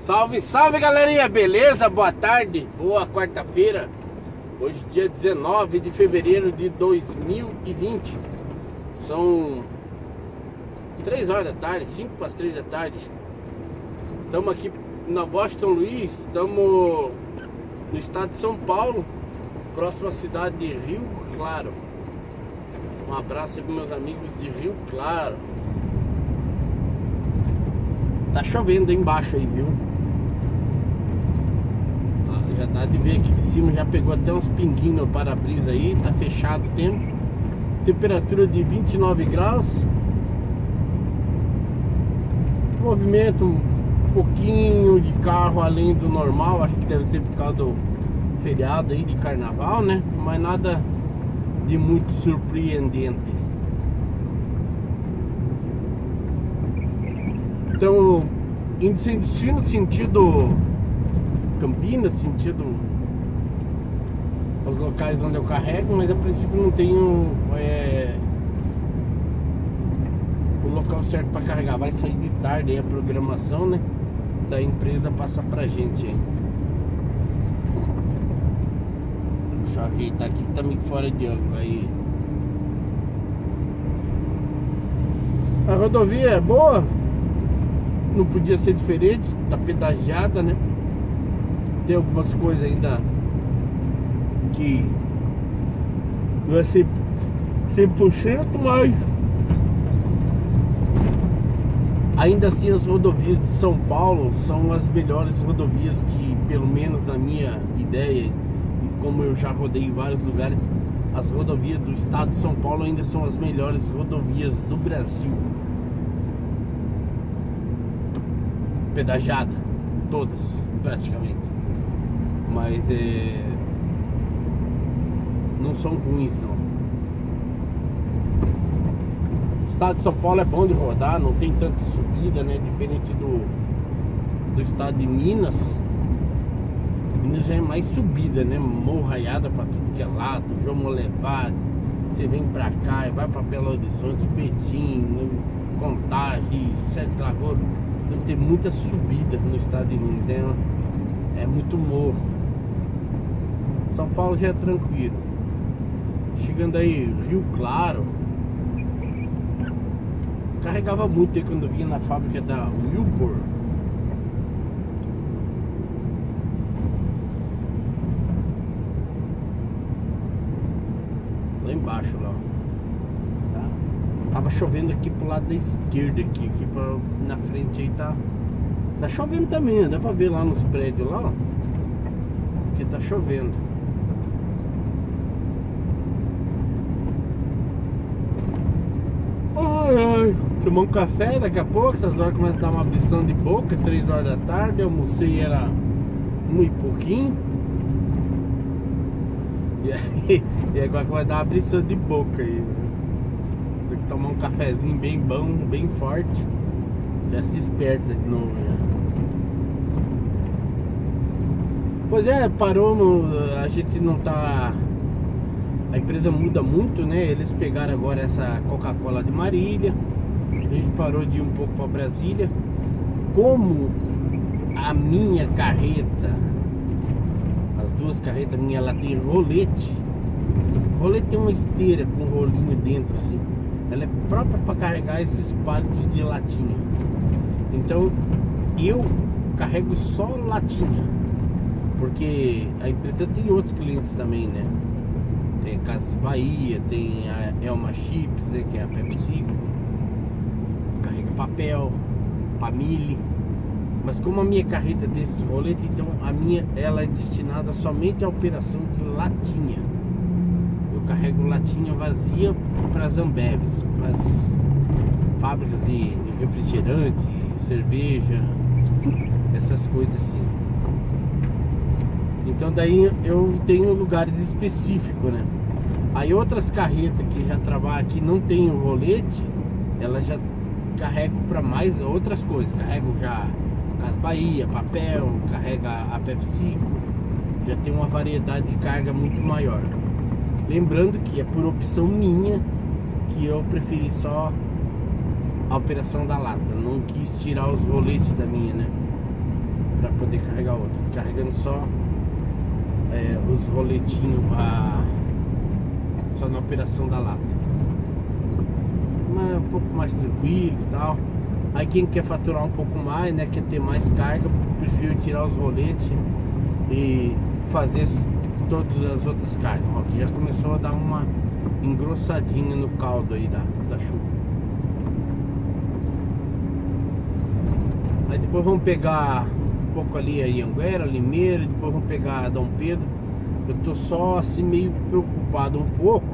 Salve, salve galerinha, beleza? Boa tarde, boa quarta-feira. Hoje dia 19 de fevereiro de 2020. São 3 horas da tarde, 5 para as 3 da tarde. Estamos aqui na Boston Luiz, estamos no estado de São Paulo, próxima cidade de Rio Claro. Um abraço aí para meus amigos de Rio Claro. Tá chovendo aí embaixo aí, viu? Já dá de ver aqui de cima, já pegou até uns pinguinhos no para-brisa aí. Tá fechado o tempo. Temperatura de 29 graus. Movimento um pouquinho de carro além do normal. Acho que deve ser por causa do feriado aí de carnaval, né? Mas nada de muito surpreendente. Então, indo sem destino, sentido Campinas, sentido os locais onde eu carrego, mas a princípio não tenho o local certo para carregar. Vai sair de tarde aí a programação, né, da empresa passar pra gente aí. Deixa eu ajeitar aqui que tá meio fora de ângulo aí. A rodovia é boa, não podia ser diferente, tá pedagiada, né? Tem algumas coisas ainda que não é 100%, mas ainda assim as rodovias de São Paulo são as melhores rodovias que, pelo menos na minha ideia, e como eu já rodei em vários lugares, as rodovias do estado de São Paulo ainda são as melhores rodovias do Brasil. Pedagiada, todas praticamente, mas não são ruins não. O estado de São Paulo é bom de rodar, não tem tanta subida, né? Diferente do estado de Minas. Minas já é mais subida, né? Morraiada pra tudo que é lado, João Molevade. Você vem pra cá e vai pra Belo Horizonte, Betim, Contagem, Sete Lagoas. Tem muita subida no estado de Minas, é muito morro. São Paulo já é tranquilo. Chegando aí Rio Claro, carregava muito aí quando eu vinha na fábrica da Wilbur. Lá embaixo lá, tá? Tava chovendo aqui pro lado da esquerda aqui pra, na frente aí tá chovendo também, dá pra ver lá nos prédios lá, ó, que tá chovendo. Ai, ai, tomar um café daqui a pouco, essas horas começa a dar uma abrição de boca, 3 horas da tarde, eu almocei era 1 e pouquinho. E agora vai dar uma abrição de boca aí. Tem que tomar um cafezinho bem bom, bem forte. Já se esperta de novo, né? Pois é, parou a gente não tá... A empresa muda muito, né? Eles pegaram agora essa Coca-Cola de Marília. A gente parou de ir um pouco para Brasília. Como a minha carreta, as duas carretas minhas, ela tem rolete. O rolete tem uma esteira com um rolinho dentro assim. Ela é própria para carregar esses palitos de latinha. Então eu carrego só latinha, porque a empresa tem outros clientes também, né? Tem Casas Bahia, tem a Elma Chips, né, que é a PepsiCo. Carrega papel, Família. Mas como a minha carreta tem esses roletes, então a minha, ela é destinada somente à operação de latinha. Eu carrego latinha vazia para as Ambevs, para as fábricas de refrigerante, cerveja, essas coisas assim. Então daí eu tenho lugares específicos, né? Aí outras carretas que já trabalham aqui não tem o rolete, elas já carregam para mais outras coisas. Carregam já Casas Bahia, papel, carrega a PepsiCo, já tem uma variedade de carga muito maior. Lembrando que é por opção minha que eu preferi só a operação da lata, não quis tirar os roletes da minha, né? carregar outra, carregando só os roletinhos só na operação da lata. Mas é um pouco mais tranquilo e tal. Aí quem quer faturar um pouco mais, né, quer ter mais carga, prefiro tirar os roletes e fazer todas as outras cargas. Ó, que já começou a dar uma engrossadinha no caldo aí da chuva. Aí depois vamos pegar um pouco ali a Anhanguera, Limeira, depois vamos pegar Dom Pedro. Eu tô só assim meio preocupado um pouco,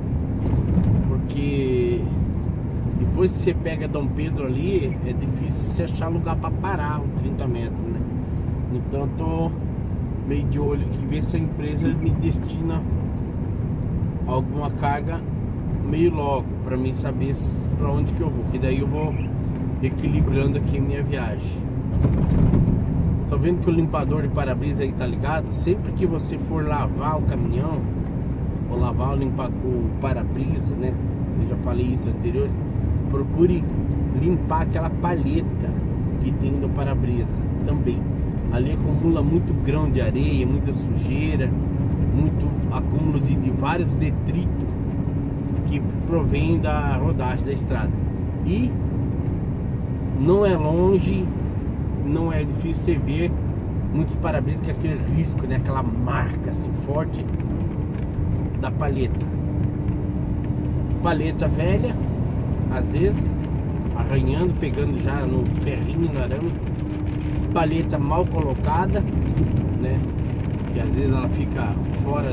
porque depois que você pega Dom Pedro ali, é difícil você achar lugar para parar um 30 metros, né? Então eu tô meio de olho aqui, ver se a empresa me destina alguma carga meio logo, para mim saber para onde que eu vou, que daí eu vou equilibrando aqui a minha viagem. Tô vendo que o limpador de para-brisa aí tá ligado. Sempre que você for lavar o caminhão ou lavar o para-brisa, né, eu já falei isso anterior, procure limpar aquela palheta que tem no para-brisa também. Ali acumula muito grão de areia, muita sujeira, muito acúmulo de vários detritos que provém da rodagem da estrada. E não é longe, não é difícil você ver muitos para-brisas com aquele risco, né? Aquela marca assim forte da palheta. Palheta velha, às vezes arranhando, pegando já no ferrinho, no arame. Palheta mal colocada, né? Que às vezes ela fica fora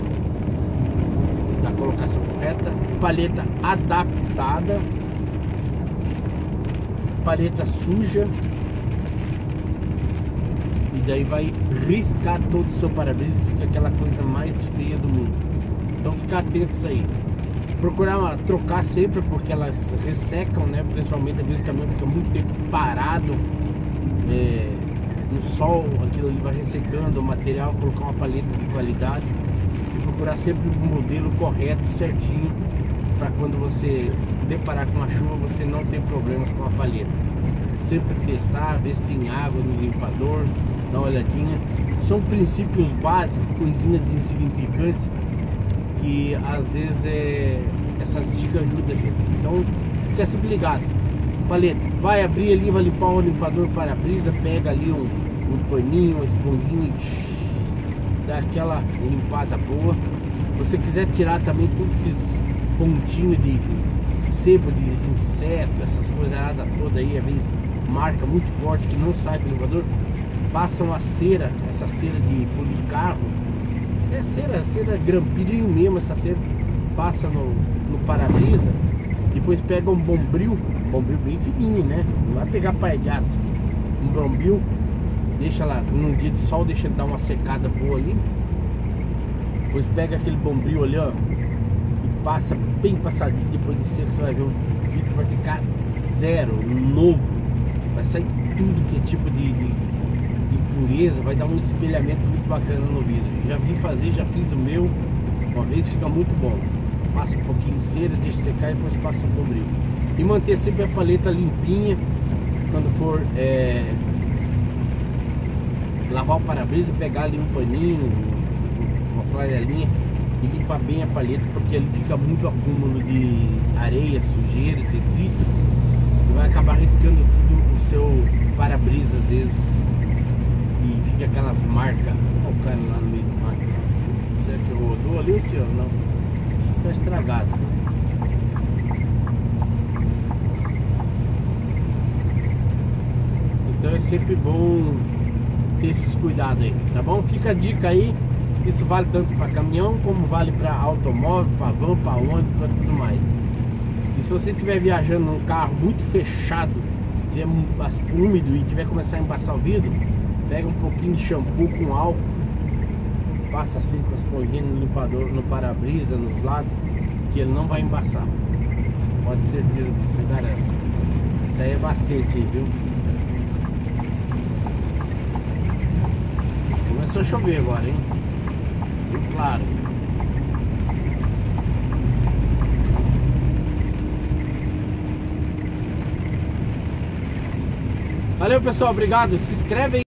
da colocação correta. Palheta adaptada. Palheta suja. E daí vai riscar todo o seu para-brisa e fica aquela coisa mais feia do mundo. Então ficar atento a isso aí. Procurar trocar sempre, porque elas ressecam, né? Principalmente às vezes o caminhão fica muito tempo parado no sol, aquilo ali vai ressecando o material. Colocar uma palheta de qualidade e procurar sempre o modelo correto, certinho, para quando você deparar com a chuva você não ter problemas com a palheta. Sempre testar, ver se tem água no limpador, dar uma olhadinha. São princípios básicos, coisinhas insignificantes que às vezes essas dicas ajudam a gente. Então fica sempre ligado. Paleta, vai abrir ali, vai limpar o limpador para-brisa, pega ali um paninho, uma esponjinha e dá aquela limpada boa. Se você quiser tirar também todos esses pontinhos de sebo de inseto, essas coisas todas aí, às vezes marca muito forte que não sai do limpador, passa uma cera, essa cera de polir carro, é cera grampirinho mesmo, essa cera passa no para-brisa, depois pega um bombril bem fininho, né? Não vai pegar paia de aço, um bombril, deixa lá num dia de sol, deixa ele dar uma secada boa ali, depois pega aquele bombril ali, ó, e passa bem passadinho. Depois de seco você vai ver o vidro vai ficar zero, novo, vai sair tudo que é tipo de impureza, vai dar um espelhamento muito bacana no vidro. Já vi fazer, já fiz do meu uma vez, fica muito bom. Passa um pouquinho de cera, deixa secar e depois passa o bombril. E manter sempre a paleta limpinha quando for lavar o para-brisa, pegar ali um paninho, uma flanelinha e limpar bem a paleta, porque ele fica muito acúmulo de areia, sujeira, detrito, e vai acabar riscando tudo o seu para-brisa às vezes, e fica aquelas marcas. Olha o cara lá no meio do mato. Será que rodou ali ou tio? Não, acho que tá estragado. Então é sempre bom ter esses cuidados aí, tá bom? Fica a dica aí. Isso vale tanto para caminhão como vale para automóvel, para van, para ônibus, para tudo mais. E se você estiver viajando num carro muito fechado, tiver úmido e tiver começar a embaçar o vidro, pega um pouquinho de shampoo com álcool, passa assim com a esponjinha no limpador, no para-brisa, nos lados, que ele não vai embaçar. Pode ter certeza disso, galera. Isso aí é macete aí, viu? Começou a chover agora, hein? Claro. Valeu, pessoal, obrigado. Se inscreve aí.